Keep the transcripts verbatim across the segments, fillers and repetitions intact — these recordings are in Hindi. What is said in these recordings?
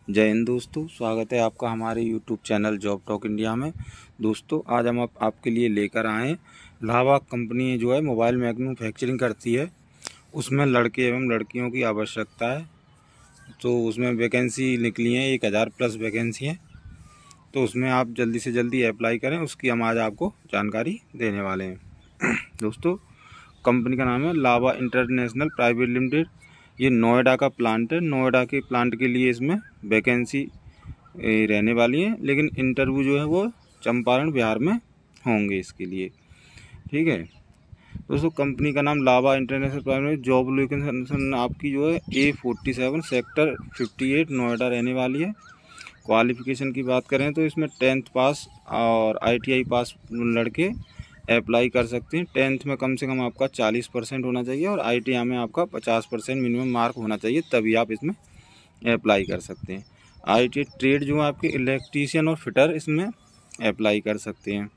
जय हिंद दोस्तों, स्वागत है आपका हमारे YouTube channel job talk India में। दोस्तों आज हम आप, आपके लिए लेकर आए हैं लावा कंपनी जो है मोबाइल मैन्युफैक्चरिंग करती है, उसमें लड़के एवं लड़कियों की आवश्यकता है। तो उसमें वैकेंसी निकली हैं, एक हज़ार प्लस वैकेंसी हैं। तो उसमें आप जल्दी से जल्दी अप्लाई करें, उसकी हम आज आपको जानकारी देने वाले हैं। दोस्तों कंपनी का नाम है लावा इंटरनेशनल प्राइवेट लिमिटेड। ये नोएडा का प्लांट है। नोएडा के प्लांट के लिए इसमें वैकेंसी रहने वाली है, लेकिन इंटरव्यू जो है वो चंपारण बिहार में होंगे इसके लिए। ठीक है दोस्तों, कंपनी का नाम Lava international private. Job location आपकी जो है A forty seven sector fifty eight Noida रहने वाली है। क्वालिफिकेशन की बात करें तो इसमें टेंथ पास और आईटीआई पास लड़के अप्लाई कर सकते हैं। टेंथ में कम से कम आपका चालीस परसेंट होना चाहिए और आईटीआई में आपका पचास परसेंट मिनिमम मार्क होना चाहिए, तभी आप इसमें अप्लाई कर सकते हैं। आईटीआई ट्रेड जो है आपके इलेक्ट्रीशियन और फिटर इसमें अप्लाई कर सकते हैं।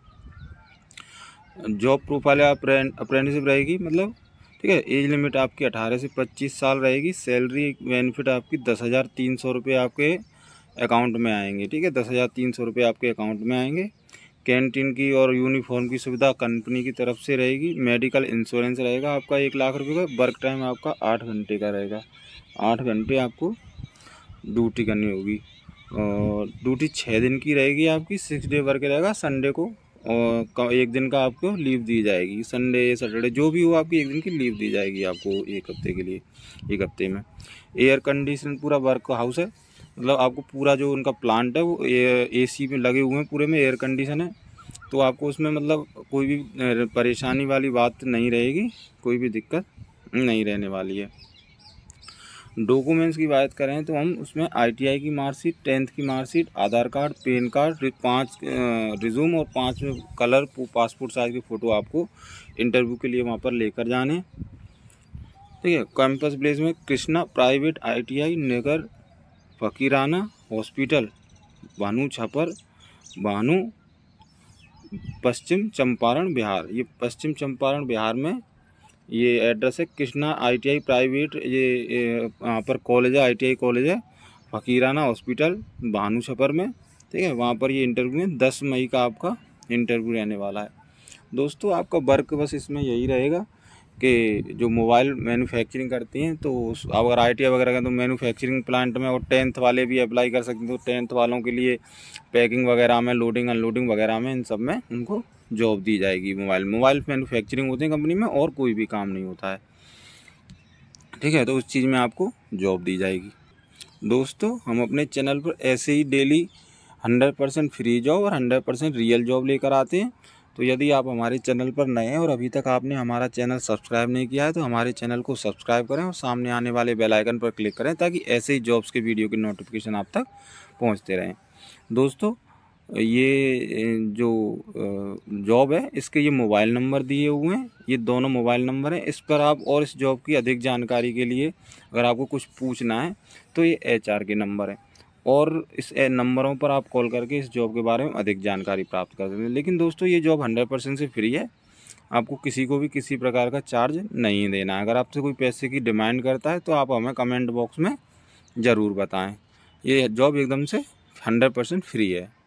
जॉब प्रोफाइल अप्रेंटिसशिप रहेगी, मतलब ठीक है। एज लिमिट आपकी अठारह से पच्चीस साल रहेगी। सैलरी बेनिफिट आपकी दस हज़ार तीन सौ रुपये आपके अकाउंट में आएंगे। ठीक है, दस हज़ार तीन सौ रुपये आपके अकाउंट में आएंगे। कैंटीन की और यूनिफॉर्म की सुविधा कंपनी की तरफ से रहेगी। मेडिकल इंश्योरेंस रहेगा आपका एक लाख रुपए का। वर्क टाइम आपका आठ घंटे का रहेगा। आठ घंटे आपको ड्यूटी करनी होगी और ड्यूटी छः दिन की रहेगी आपकी। सिक्स डे वर्क रहेगा। संडे को और एक दिन का आपको लीव दी जाएगी। संडे सैटरडे जो भी हो आपकी एक दिन की लीव दी जाएगी आपको एक हफ्ते के लिए। एक हफ्ते में एयर कंडीशन पूरा वर्क हाउस है, मतलब आपको पूरा जो उनका प्लांट है वो एसी में लगे हुए हैं, पूरे में एयर कंडीशन है। तो आपको उसमें मतलब कोई भी परेशानी वाली बात नहीं रहेगी, कोई भी दिक्कत नहीं रहने वाली है। डॉक्यूमेंट्स की बात करें तो हम उसमें आईटीआई की मार्कशीट, टेंथ की marksheet, Aadhaar card, pan card, पाँच रिज्यूम और पाँच कलर पासपोर्ट साइज की फ़ोटो आपको इंटरव्यू के लिए वहाँ पर लेकर जाने। ठीक है, कैंपस प्लेस में Krishna private ITI Nagar Fakirana hospital Bhanu Chhapar Bhanu पश्चिम चंपारण बिहार। ये पश्चिम चंपारण बिहार में ये एड्रेस है। कृष्णा आईटीआई प्राइवेट, ये वहाँ पर कॉलेज है, आईटीआई कॉलेज है, फकीराना हॉस्पिटल भानु छपर में। ठीक है, वहाँ पर ये इंटरव्यू है। दस मई का आपका इंटरव्यू रहने वाला है। दोस्तों आपका वर्क बस इसमें यही रहेगा कि जो मोबाइल मैन्युफैक्चरिंग करती हैं, तो अगर आईटीआई वगैरह का तो मैन्युफैक्चरिंग प्लांट में, और टेंथ वाले भी अप्लाई कर सकते हैं। तो टेंथ वालों के लिए पैकिंग वगैरह में, लोडिंग अनलोडिंग वगैरह में, इन सब में उनको जॉब दी जाएगी। मोबाइल मोबाइल मैन्युफैक्चरिंग होती है कंपनी में, और कोई भी काम नहीं होता है। ठीक है, तो उस चीज़ में आपको जॉब दी जाएगी। दोस्तों हम अपने चैनल पर ऐसे ही daily hundred percent free job और हंड्रेड परसेंट रियल जॉब लेकर आते हैं। तो यदि आप हमारे चैनल पर नए हैं और अभी तक आपने हमारा चैनल सब्सक्राइब नहीं किया है, तो हमारे चैनल को सब्सक्राइब करें और सामने आने वाले बेल आइकन पर क्लिक करें, ताकि ऐसे ही जॉब्स के वीडियो की नोटिफिकेशन आप तक पहुंचते रहें। दोस्तों ये जो जॉब है, इसके ये मोबाइल नंबर दिए हुए हैं, ये दोनों मोबाइल नंबर हैं। इस पर आप और इस जॉब की अधिक जानकारी के लिए अगर आपको कुछ पूछना है तो ये एचआर के नंबर हैं, और इस नंबरों पर आप कॉल करके इस जॉब के बारे में अधिक जानकारी प्राप्त कर सकते हैं। लेकिन दोस्तों ये जॉब हंड्रेड परसेंट से फ्री है, आपको किसी को भी किसी प्रकार का चार्ज नहीं देना है। अगर आपसे कोई पैसे की डिमांड करता है तो आप हमें कमेंट बॉक्स में ज़रूर बताएं। ये जॉब एकदम से हंड्रेड परसेंट फ्री है।